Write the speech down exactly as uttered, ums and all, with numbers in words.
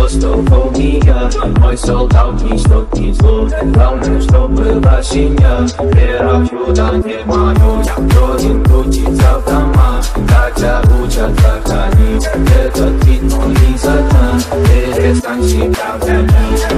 клаустрофобия. Мой солдат не что-то зло, главное, что была семья. Вера в чудо не мою, я вроде крутится в дома. Хотя учат как они, этот ритм не задам. Перестань себя гонять.